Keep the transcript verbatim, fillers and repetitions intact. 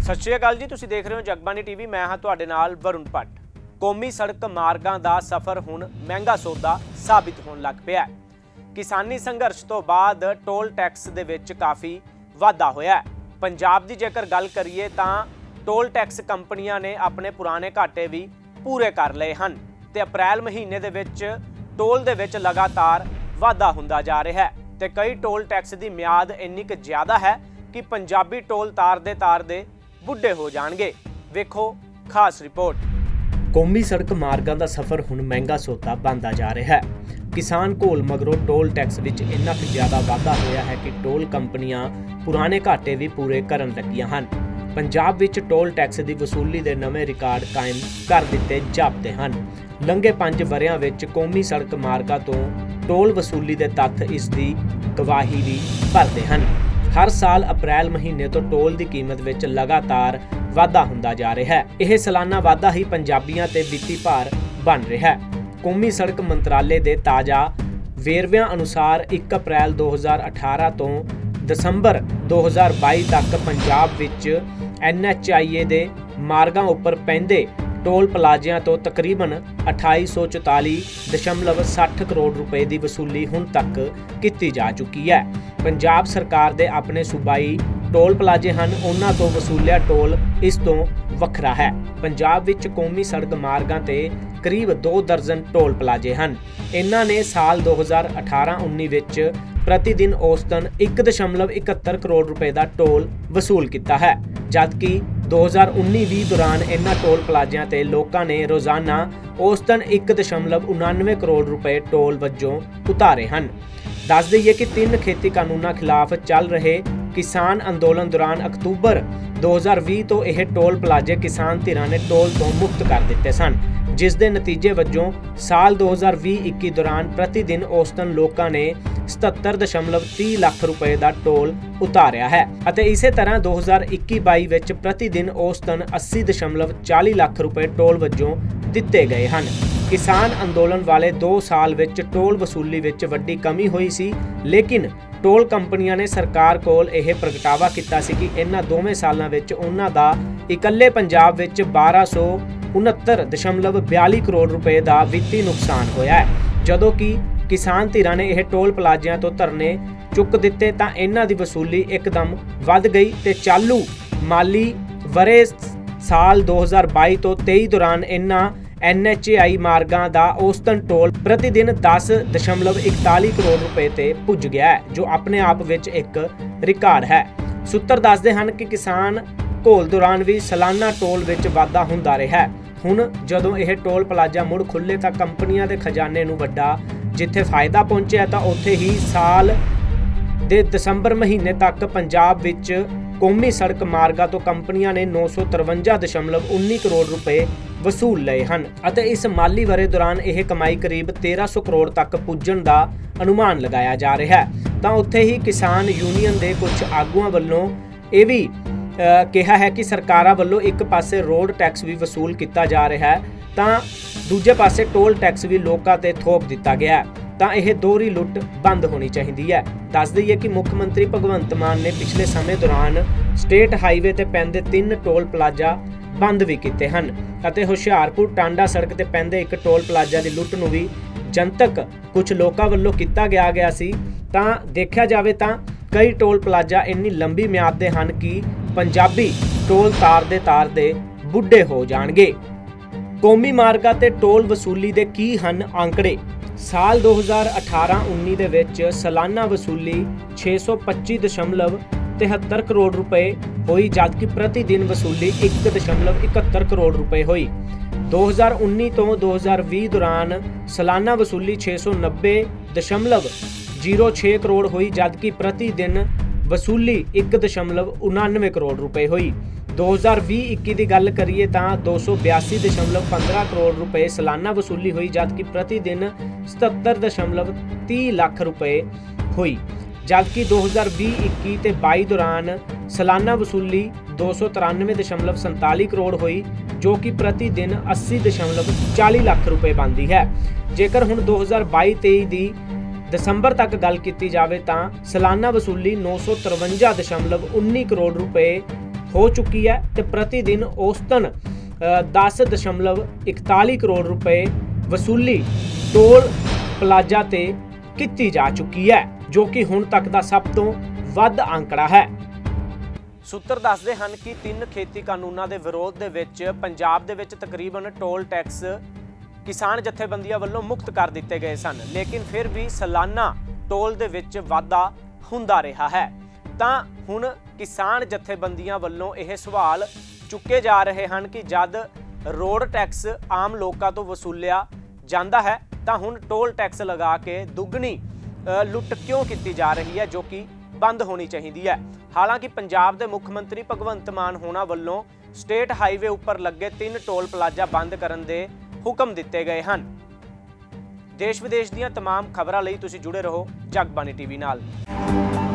सत श्री अकाल जी, तुसीं देख रहे हो जगबानी टीवी। मैं हाँ तुहाडे नाल वरुण भट्ट। कौमी सड़क मार्गां दा सफ़र हुण महंगा सौदा साबित होण लग पिया है। किसानी संघर्ष तो बाद टोल टैक्स दे विच काफ़ी वाधा होया है। पंजाब दी जेकर गल करिए तां टोल टैक्स कंपनियां ने अपने पुराने घाटे भी पूरे कर लए हन ते अप्रैल महीने दे विच टोल दे विच लगातार वाधा हुंदा जा रहा है ते कई टोल टैक्स दी मियाद इन्नी क ज़्यादा है कि पंजाबी टोल तारदे तारदे बुढ़े हो जाएंगे। वेखो खास रिपोर्ट। कौमी सड़क मार्गां दा सफ़र हुण महंगा सौदा बनदा जा रहा है। किसान घोल मगरों टोल टैक्स विच इन्ना क ज़्यादा वाधा होया है कि टोल कंपनियां पुराने घाटे भी पूरे करन लगियां हन। पंजाब विच टोल टैक्स की वसूली के नवे रिकार्ड कायम कर दिते जापते हैं। लंघे पंज वरियां विच कौमी सड़क मार्गां तो टोल वसूली के तत्थ इसकी गवाही भी भरते हैं। हर साल अप्रैल महीने तो टोल की कीमत विच लगातार वाधा हुंदा जा रहा है। यह सालाना वाधा ही पंजाबियों ते वित्ती भार बन रहा है। कौमी सड़क मंत्रालय के ताज़ा वेरविਆਂ अनुसार एक अप्रैल दो हज़ार अठारह तो दसंबर दो हज़ार बाई तक पंजाब विच एन एच आई ए दे मार्गां उपर पैंदे टोल प्लाजिਆਂ तो तकरीबन अठाई सौ चौताली दशमलव सठ करोड़ रुपए की वसूली हुण तक की जा चुकी है। पंजाब सरकार दे अपने सूबाई टोल प्लाजे हैं, उन्हां तो वसूलिया टोल इस तो वखरा है। पंजाब विच कौमी सड़क मार्गां ते करीब दो दर्जन टोल प्लाजे हैं। इन्हां ने साल दो हज़ार अठारह उन्नी विच प्रतिदिन औसतन एक दशमलव इकहत्तर करोड़ रुपए का टोल वसूल किया है, जबकि दो हज़ार उन्नी भी दौरान इन्हां टोल प्लाजिਆਂ ते लोकां ने रोजाना औसतन एक दशमलव उनानवे करोड़ रुपए टोल वजों उतारे हैं। दस दईए कि तीन खेती कानूनों खिलाफ चल रहे किसान अंदोलन दौरान अक्तूबर दो हज़ार भी तो यह टोल प्लाजे किसान धिरां ने टोल तो मुक्त कर दिते सन, जिस दे नतीजे वजों साल दो हज़ार भी इक्की दौरान प्रतिदिन औसतन लोकां ने सतहत्तर दशमलव तीह लाख रुपए का टोल उतारिया है। अते इसे तरह दो हज़ार इक्की बाई विच प्रतिदिन औसतन अस्सी दशमलव चाली लाख रुपए टोल वजों दिते गए हैं। किसान अंदोलन वाले दो साल विच टोल वसूली विच वड्डी कमी हुई सी, लेकिन टोल कंपनियां ने सरकार कोल यह प्रगटावा किया सी कि इन्हां दोवें सालों विच उन्हां दा इकल्ले पंजाब विच बारह सौ उनहत्तर दशमलव बयाली करोड़ रुपए का वित्ती नुकसान होया है। जदों कि किसान धिरां ने यह टोल प्लाजिਆਂ तो धरने चुक दिते तां इन्हां दी वसूली एकदम वध गई ते चालू माली वरे साल दो हज़ार बाई तो तेई दौरान इन्हां एन एच आई मार्गां दा औसतन टोल प्रतिदिन दस दशमलव इकताली करोड़ रुपए ते पुज गया है, जो अपने आप विच एक रिकार्ड है। सूत्र दसदे हन कि किसान घोल दौरान भी सालाना टोल विच वाधा हुंदा रहा है। हुण जदों यह टोल प्लाजा मुड़ खुले तां कंपनियां दे खजाने नूं वड्डा जिथे फायदा पहुंचिया तां उत्थे ही साल दे दसंबर महीने तक पंजाब विच कौमी सड़क मार्गां तो कंपनियां ने नौ सौ तिरवंजा दशमलव उन्नी करोड़ रुपए वसूल लए हन अते इस माली वरे दौरान यह कमाई करीब तेरह सौ करोड़ तक पुज्जण दा अनुमान लगाया जा रहा है। तां उत्थे ही किसान यूनीयन दे कुछ आगूआं वल्लों यह भी कहा है कि सरकारां वल्लों एक पासे रोड टैक्स भी वसूल किया जा रहा है तां दूजे पासे टोल टैक्स भी लोकां ते थोप दिता गया है, तां यह दोहरी लुੱਟ बंद होनी चाहिए है। दस दईए कि मुख मंत्री भगवंत मान ने पिछले समय दौरान स्टेट हाईवे ते पैंदे तीन टोल प्लाजा बंद भी किए हैं अते हुशियारपुर टांडा सड़क ते पैंदे एक टोल प्लाजा की लुੱਟ नूं भी जनतक कुछ लोकां वल्लों किया गया गया सी। तां देखिया जावे तां कई टोल प्लाजा इन्नी लंबी म्याद दे हन कि पंजाबी टोल तारदे तारदे बुढ़े हो जाणगे। कौमी मार्गां ते टोल वसूली दे की हन आंकड़े। साल दो हज़ार अठारह उन्नी दे विच सालाना वसूली छे सौ पच्ची दशमलव तिहत्तर करोड़ रुपए हुई, जबकि प्रतिदिन वसूली एक दशमलव इकहत्तर करोड़ रुपए हुई। दो हज़ार उन्नी तो दो हज़ार भी दौरान सालाना वसूली छे सौ नब्बे दशमलव जीरो छे करोड़ हुई, जबकि प्रतिदिन वसूली एक दशमलव उनानवे करोड़ रुपए हुई। दो हज़ार भी इक्की की गल करिए तां दो सौ बयासी दशमलव पंद्रह करोड़ रुपए सालाना वसूली हुई, जबकि प्रतिदिन सतहत्तर दशमलव तीह लाख रुपए हुई। जबकि दो हज़ार भी इक्की ते बाई दौरान सालाना वसूली दो सौ तिरानवे दशमलव संताली करोड़ हुई, जो कि प्रतिदिन अस्सी दशमलव चाली लाख रुपए बनती है। जेकर हुण दो हज़ार बाई तेई की दसंबर तक गल की जाए तो सालाना वसूली नौ सौ तिरवंजा दशमलव उन्नी करोड़ रुपए ਹੋ ਚੁੱਕੀ ਹੈ ਤੇ ਪ੍ਰਤੀ ਦਿਨ ਔਸਤਨ दस दशमलव इकताली करोड़ रुपए वसूली टोल प्लाजा ते कीती जा चुकी है, जो कि हुण तक दा सब तो वध आंकड़ा है। सूत्र दसदे हन कि तीन खेती कानूनां दे विरोध दे विच पंजाब दे विच तकरीबन टोल टैक्स किसान जथेबंदियां वल्लों मुक्त कर दिते गए सन, लेकिन फिर भी सालाना टोल दे विच वाधा हुंदा रहा है। तां हुण किसान जथेबंदियां वल्लों यह सवाल चुके जा रहे हैं कि जद रोड टैक्स आम लोगों तो वसूलिया जाता है तो हुण टोल टैक्स लगा के दुगनी लुट क्यों की जा रही है, जो कि बंद होनी चाहिए है। हालांकि पंजाब के मुख्य मंत्री भगवंत मान होना वालों स्टेट हाईवे उपर लगे तीन टोल प्लाजा बंद करने के हुक्म दिते गए हैं। देश विदेश दीयां तमाम खबरां लई तुसीं जुड़े रहो जगबानी टीवी नाल।